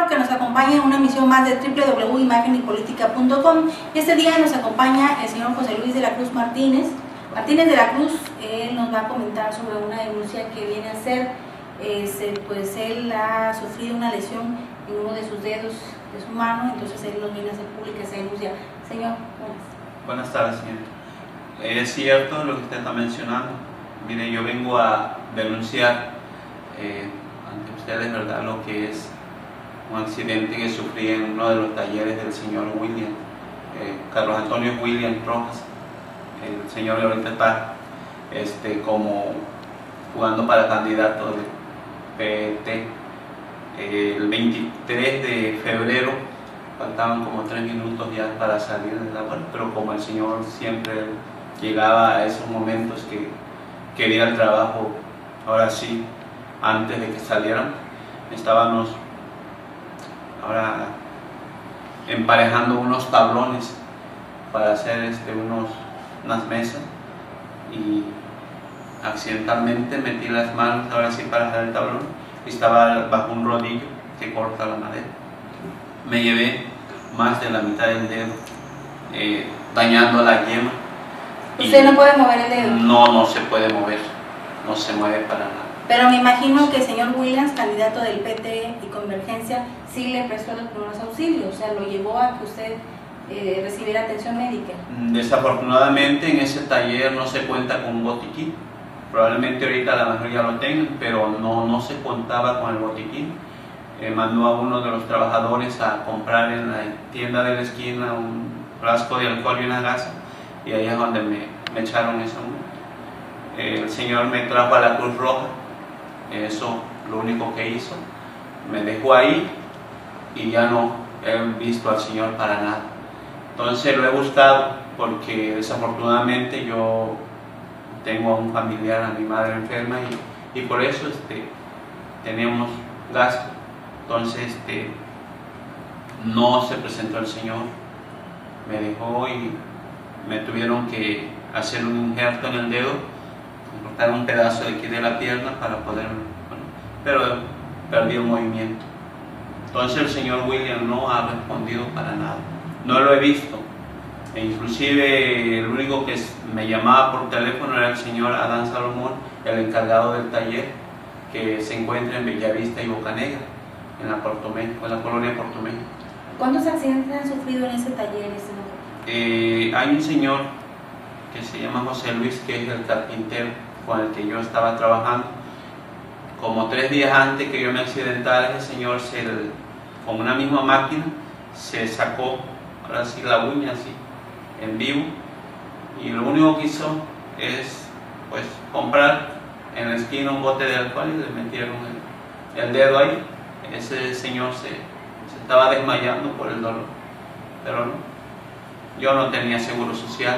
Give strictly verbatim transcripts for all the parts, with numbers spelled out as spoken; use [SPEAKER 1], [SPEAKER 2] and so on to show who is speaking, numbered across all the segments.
[SPEAKER 1] bueno que nos acompaña en una emisión más de doble u doble u doble u punto imagen y política punto com. Este día nos acompaña el señor José Luis de la Cruz Martínez. Martínez de la Cruz, él nos va a comentar sobre una denuncia que viene a ser, eh, pues él ha sufrido una lesión en uno de sus dedos de su mano, entonces él nos viene a hacer pública esa denuncia. Señor, buenas.
[SPEAKER 2] Buenas tardes, señor. Es cierto lo que usted está mencionando. Mire, yo vengo a denunciar eh, ante ustedes, ¿verdad?, lo que es un accidente que sufrí en uno de los talleres del señor William, eh, Carlos Antonio William Rojas. El señor ahorita está este, como jugando para candidato de P T. Eh, el veintitrés de febrero, faltaban como tres minutos ya para salir de la vuelta, pero como el señor siempre llegaba a esos momentos que quería el trabajo, ahora sí, antes de que salieran, estábamos ahora emparejando unos tablones para hacer este, unos, unas mesas, y accidentalmente metí las manos ahora sí para hacer el tablón y estaba bajo un rodillo que corta la madera. Me llevé más de la mitad del dedo, eh, dañando la yema.
[SPEAKER 1] ¿Usted no puede mover el dedo?
[SPEAKER 2] No, no se puede mover, no se mueve para nada.
[SPEAKER 1] Pero me imagino que el señor Williams, candidato del P T y Convergencia, sí le prestó los primeros auxilios, o sea, lo llevó a que usted eh, recibiera atención médica.
[SPEAKER 2] Desafortunadamente en ese taller no se cuenta con un botiquín. Probablemente ahorita a lo mejor ya lo tengan, pero no, no se contaba con el botiquín. Eh, mandó a uno de los trabajadores a comprar en la tienda de la esquina un frasco de alcohol y una gasa, y ahí es donde me, me echaron eso. Eh, el señor me trajo a la Cruz Roja, eso lo único que hizo, me dejó ahí y ya no he visto al señor para nada. Entonces lo he buscado porque desafortunadamente yo tengo a un familiar, a mi madre enferma, y, y por eso este, tenemos gasto. Entonces este, no se presentó el señor, me dejó y me tuvieron que hacer un injerto en el dedo, cortar un pedazo de aquí de la pierna para poder, bueno, pero perdí el movimiento. Entonces el señor William no ha respondido para nada, no lo he visto. E inclusive el único que me llamaba por teléfono era el señor Adán Salomón, el encargado del taller, que se encuentra en Bellavista y Bocanegra, en la Puerto México, en la colonia Puerto México.
[SPEAKER 1] ¿Cuántos accidentes han sufrido en ese taller, señor?
[SPEAKER 2] Eh, hay un señor que se llama José Luis, que es el carpintero con el que yo estaba trabajando. Como tres días antes que yo me accidentara, ese señor se, con una misma máquina se sacó, ahora sí, la uña así, en vivo, y lo único que hizo es pues comprar en la esquina un bote de alcohol y le metieron el, el dedo ahí. Ese señor se, se estaba desmayando por el dolor, pero no, yo no tenía seguro social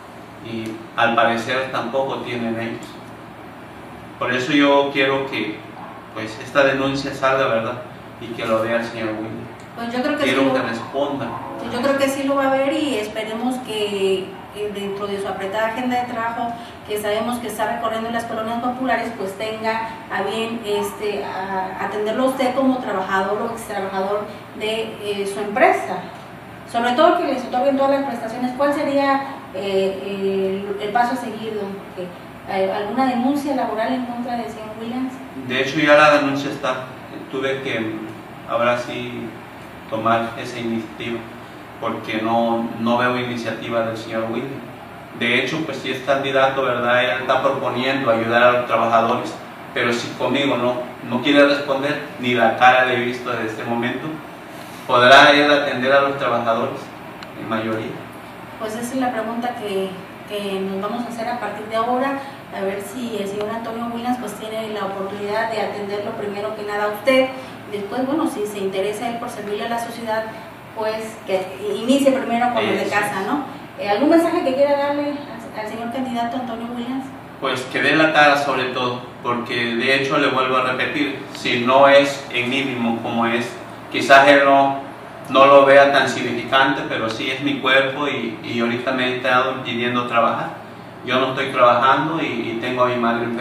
[SPEAKER 2] y al parecer tampoco tienen ellos. Por eso yo quiero que pues esta denuncia salga, ¿verdad?, y que lo vea el señor William.
[SPEAKER 1] Pues yo creo que
[SPEAKER 2] quiero
[SPEAKER 1] sí lo,
[SPEAKER 2] que responda.
[SPEAKER 1] Yo creo que sí lo va a ver, y esperemos que, que dentro de su apretada agenda de trabajo, que sabemos que está recorriendo las colonias populares, pues tenga a bien este, a, atenderlo a usted como trabajador o ex trabajador de eh, su empresa. Sobre todo que les otorguen todas las prestaciones. ¿Cuál sería eh, el, el paso a seguir, don? Porque, eh, ¿alguna denuncia laboral en contra del señor Williams?
[SPEAKER 2] De hecho ya la denuncia está. Tuve que ahora sí tomar esa iniciativa, porque no, no veo iniciativa del señor William. De hecho, pues si es candidato, ¿verdad?, él está proponiendo ayudar a los trabajadores, pero si conmigo no, no quiere responder, ni la cara le he visto desde este momento, ¿podrá él atender a los trabajadores en mayoría?
[SPEAKER 1] Pues esa es la pregunta que, que nos vamos a hacer a partir de ahora, a ver si el señor Antonio Williams pues tiene la oportunidad de atenderlo primero que nada a usted. Después, bueno, si se interesa él por servirle a la sociedad, pues que inicie primero con el de casa, ¿no? Eh, ¿Algún mensaje que quiera darle al, al señor candidato Antonio Williams?
[SPEAKER 2] Pues que dé la cara sobre todo, porque de hecho le vuelvo a repetir, si no es en mínimo como es, quizás él no, no lo vea tan significante, pero sí es mi cuerpo, y, y ahorita me he estado impidiendo trabajar. Yo no estoy trabajando y, y tengo a mi madre enferma.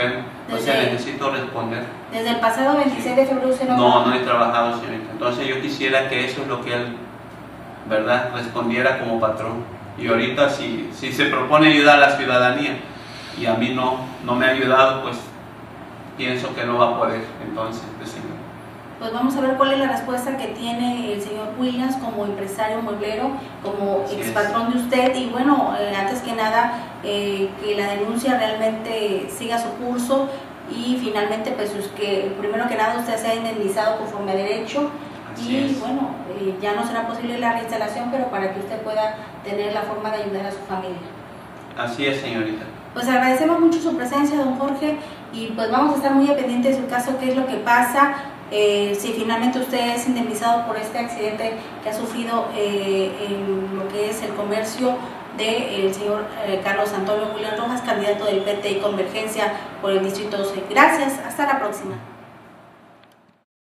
[SPEAKER 2] O sea, necesito responder.
[SPEAKER 1] Desde el pasado veintiséis de febrero usted no
[SPEAKER 2] No, no he trabajado, señorita. Entonces yo quisiera que eso es lo que él, ¿verdad?, respondiera como patrón. Y ahorita si, si se propone ayudar a la ciudadanía y a mí no, no me ha ayudado, pues pienso que no va a poder entonces decirme.
[SPEAKER 1] Pues vamos a ver cuál es la respuesta que tiene el señor Williams como empresario mueblero, como ex patrón de usted. Y bueno, eh, antes que nada, eh, que la denuncia realmente siga su curso y finalmente, pues que primero que nada usted sea indemnizado conforme a derecho. Así y es. Bueno, eh, ya no será posible la reinstalación, pero para que usted pueda tener la forma de ayudar a su familia.
[SPEAKER 2] Así es, señorita.
[SPEAKER 1] Pues agradecemos mucho su presencia, don Jorge, y pues vamos a estar muy pendientes de su caso, qué es lo que pasa. Eh, si finalmente usted es indemnizado por este accidente que ha sufrido eh, en lo que es el comercio del de señor eh, Carlos Antonio Williams Rojas, candidato del P T y Convergencia por el Distrito doce. Gracias, hasta la próxima.